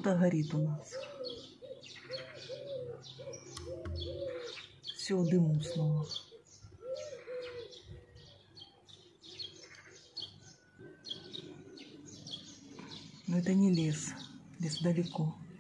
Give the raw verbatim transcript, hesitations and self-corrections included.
Что-то горит у нас. Все в дыму снова. Но это не лес. Лес далеко.